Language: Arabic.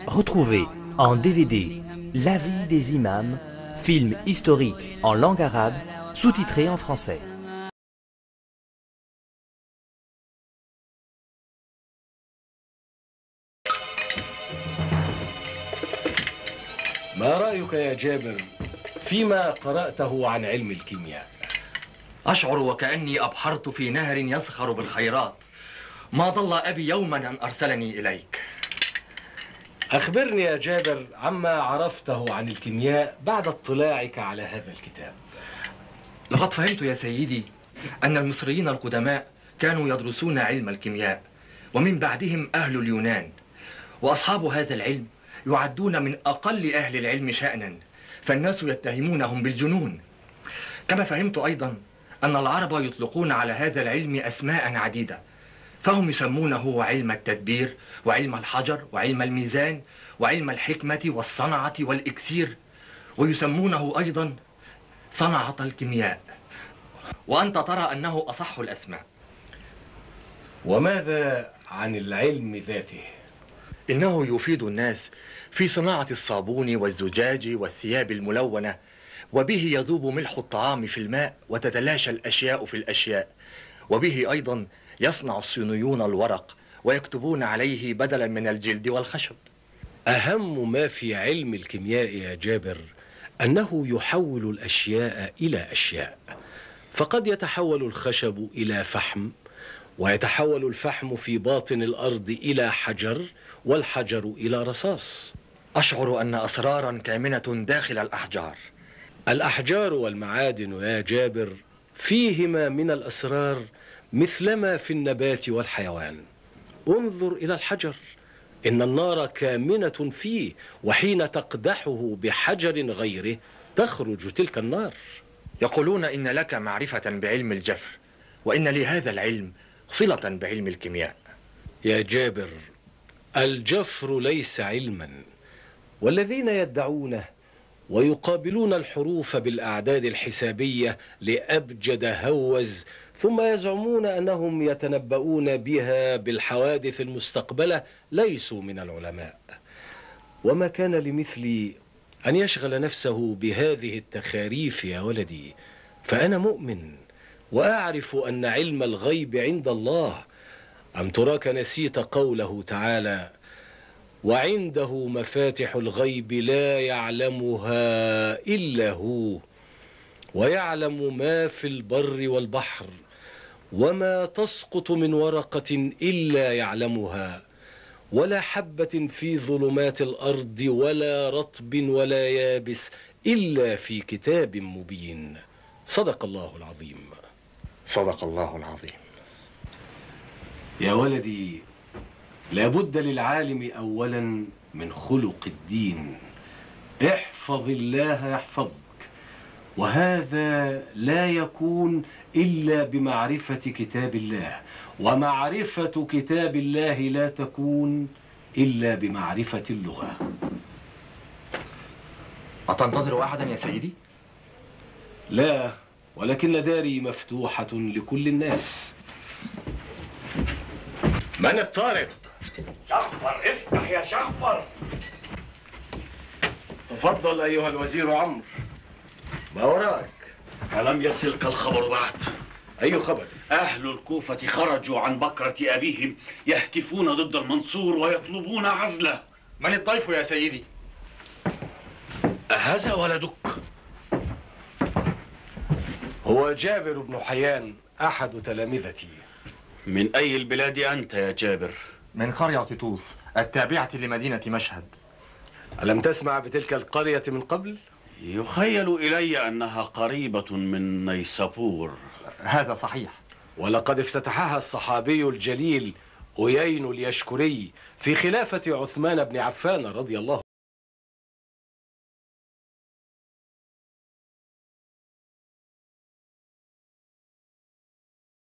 Retrouvez en DVD La vie des imams, film historique en langue arabe, sous-titré en français. ما رأيك يا جابر فيما قرأته عن علم الكيمياء؟ أشعر وكأني أبحرت في نهر يزخر بالخيرات. ما ضل أبي يوما أن أرسلني إليك. أخبرني يا جابر عما عرفته عن الكيمياء بعد اطلاعك على هذا الكتاب. لقد فهمت يا سيدي أن المصريين القدماء كانوا يدرسون علم الكيمياء، ومن بعدهم أهل اليونان، وأصحاب هذا العلم يعدون من أقل أهل العلم شأنا، فالناس يتهمونهم بالجنون. كما فهمت أيضا أن العرب يطلقون على هذا العلم أسماء عديدة، فهم يسمونه علم التدبير وعلم الحجر وعلم الميزان وعلم الحكمة والصنعة والإكسير، ويسمونه أيضا صنعة الكيمياء، وأنت ترى أنه أصح الأسماء. وماذا عن العلم ذاته؟ إنه يفيد الناس في صناعة الصابون والزجاج والثياب الملونة، وبه يذوب ملح الطعام في الماء وتتلاشى الأشياء في الأشياء، وبه أيضا يصنع الصينيون الورق ويكتبون عليه بدلا من الجلد والخشب. أهم ما في علم الكيمياء يا جابر أنه يحول الأشياء إلى أشياء، فقد يتحول الخشب إلى فحم، ويتحول الفحم في باطن الأرض إلى حجر، والحجر إلى رصاص. أشعر أن أسرارا كامنة داخل الأحجار. الأحجار والمعادن يا جابر فيهما من الأسرار مثلما في النبات والحيوان. انظر إلى الحجر، إن النار كامنة فيه، وحين تقدحه بحجر غيره تخرج تلك النار. يقولون إن لك معرفة بعلم الجفر، وإن لهذا العلم صلة بعلم الكيمياء. يا جابر، الجفر ليس علما، والذين يدعونه ويقابلون الحروف بالأعداد الحسابية لأبجد هوز، ثم يزعمون أنهم يتنبؤون بها بالحوادث المستقبلة، ليسوا من العلماء. وما كان لمثلي أن يشغل نفسه بهذه التخاريف يا ولدي، فأنا مؤمن وأعرف أن علم الغيب عند الله. أم تراك نسيت قوله تعالى: وعنده مفاتح الغيب لا يعلمها إلا هو، ويعلم ما في البر والبحر، وما تسقط من ورقة إلا يعلمها، ولا حبة في ظلمات الأرض ولا رطب ولا يابس إلا في كتاب مبين. صدق الله العظيم. صدق الله العظيم. يا ولدي، لابد للعالم أولا من خلق الدين. احفظ الله يحفظك، وهذا لا يكون إلا بمعرفة كتاب الله، ومعرفة كتاب الله لا تكون إلا بمعرفة اللغة. أتنتظر أحدا يا سيدي؟ لا، ولكن داري مفتوحة لكل الناس. من الطارق؟ شخفر، افتح يا شخفر. تفضل أيها الوزير عمرو. ما وراك؟ ألم يصلك الخبر بعد؟ أي خبر؟ أهل الكوفة خرجوا عن بكرة أبيهم يهتفون ضد المنصور ويطلبون عزله. من الضيف يا سيدي؟ أهذا ولدك؟ هو جابر بن حيان أحد تلامذتي. من أي البلاد أنت يا جابر؟ من قرية طوس التابعة لمدينة مشهد. ألم تسمع بتلك القرية من قبل؟ يخيل إلي أنها قريبة من نيسابور. هذا صحيح. ولقد افتتحها الصحابي الجليل أيين اليشكري في خلافة عثمان بن عفان رضي الله